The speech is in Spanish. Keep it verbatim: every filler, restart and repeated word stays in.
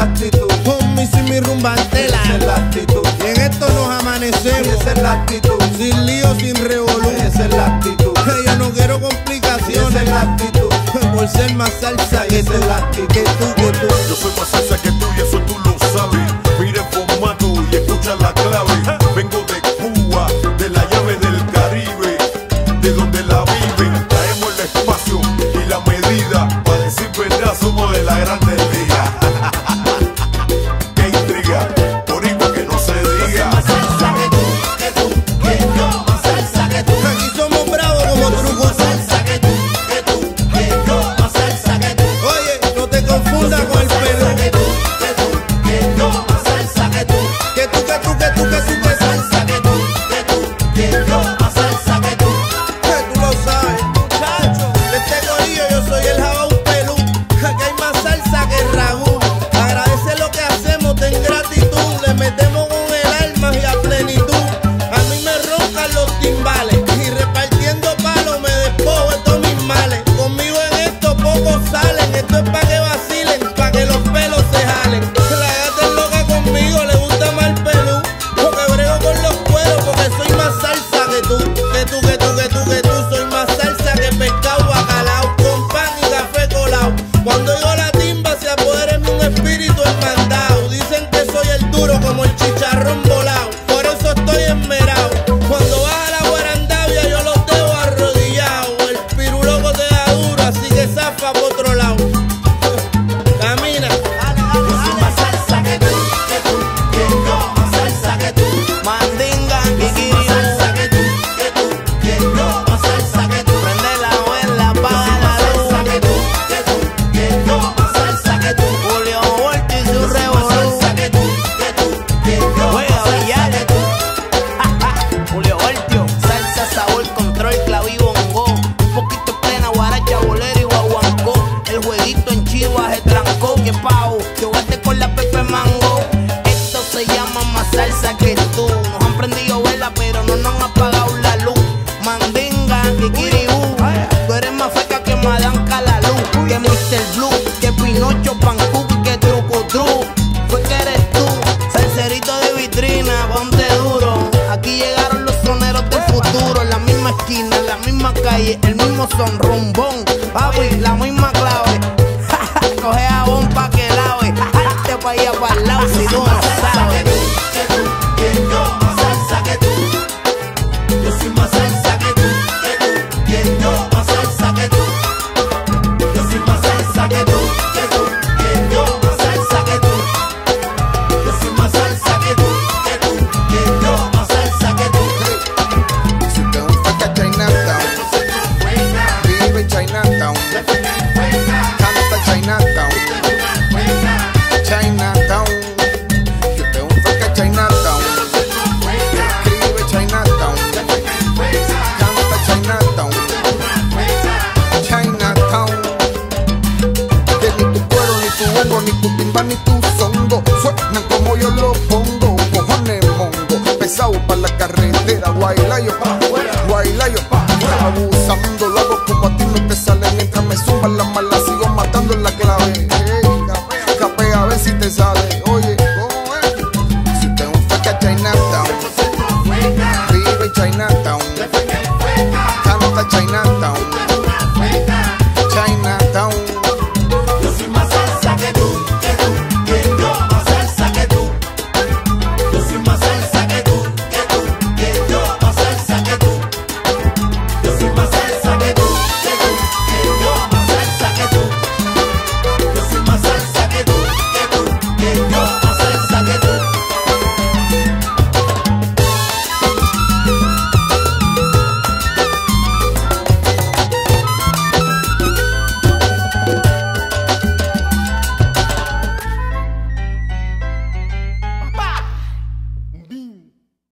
la actitud. Homie, sin mi rumbantela. Esa es la actitud. Y en esto nos amanecemos. Esa es la actitud. Sin lío, sin revolú. Esa es la actitud. Yo no quiero complicaciones. Esa es la actitud. Por ser más salsa que Esa tú, es la actitud. que tú, que tú. Yo soy más salsa que tú y eso tú lo sabes. Mira el formato y escucha la clave. Vengo de Cuba, de la llave del Caribe, de donde la viven. Traemos el espacio y la medida. Para decir verdad, somos de la grande liga. Qué intriga, por igual que no se diga. Más salsa que tú, que tú, que yo. Más salsa que tú. Aquí somos bravos como trucos. Más salsa que tú, que tú, que yo. Más salsa que tú. Oye, no te confundas con el pelo. Que tú, que tú, que yo. Más salsa que tú. Que tú, que tú, que tú, que tú, que Más salsa que tú, que tú, que yo. Más salsa que tú. Que tú lo sabes, muchacho. De este corillo yo soy el jabón pelú. Que hay más salsa que ragú. Agradece lo que hacemos, ten gratitud. Le metemos con el alma y a plenitud. A mí me roncan los timbales. Y repartiendo palos me despojo de todos mis males. Conmigo en esto pocos salen. Esto es pa' que vacilen, pa' que los pelos se jalen. La gata es loca conmigo, le gusta más el pelú. Porque brego con los cueros, porque soy más salsa que tú. Que tú, que tú, que tú, que tú. Soy más salsa que pescado bacalao. Con pan y café colado. Cuando oigo la timba se apodera en un espíritu hermandado. Dicen que soy el duro como el chicharrón volado. Por eso estoy enmerado. Cuando baja la guarandavia yo los dejo arrodillados. El piruloco te da duro, así que zafa por otro lado. Camina. Yo soy más salsa que tú, que tú, que yo. Más salsa que tú. Mandinga, Kikiri, Más salsa que tú, que tú, que yo. Más salsa que tú. prende la vela, apaga la Más salsa luz. que tú, que tú, que yo. Más salsa que tú. Julio Volti y su Más revolú. salsa que tú, que tú, que yo. Juega Más salsa billar. que tú. Julio Voltio, salsa, sabor, control, claví, bongo. Un poquito plena, guaracha, bolero y guaguancó. El jueguito en Chivas se trancó. Que pao, jugaste con la Pepe Mango. Esto se llama más salsa que tú. Nos han prendido vela, pero no nos han apagado la luz. Mandinga, Kikiribú. Tú eres más feca que Madame Calalú. Que mister Blue, que Pinocho, Pancuco y que Truco Tru. Fue que eres tú, salserito de vitrina, ponte duro. Aquí llegaron los soneros del futuro. En la misma esquina, en la misma calle, el mismo son rumbón. Papi, la misma clave. Coge jabón pa' que lave. Hazte pa' allá pa' el lado si tú no sabes. Que tú, que yo. Más salsa que tú. Yo soy más salsa que tú, que tú, que yo. Más salsa que tú. Yo soy más salsa que tú, que tú, que yo. Más salsa que tú. Yo soy más salsa que tú, que tú, que yo. Más salsa que tú. Si te gusta Chinatown, vive Chinatown, canta Chinatown, Chinatown. Si te gusta Chinatown, escribe Chinatown, canta Chinatown, Chinatown. Que ni tu cuero, ni tu hongo, ni tu timba, ni tu zongo suenan como yo lo pongo. Cojones mongo, pesado pa' la carretera, guaylayo pa' guaylayo pa' abusando, lo hago como a ti no te sale. Mientras me suban las malas sigo matando en la clave. Hey, capé a ver si te sale. Oye, ¿cómo es? Si te gusta Chinatown, vive Chinatown, canta Chinatown.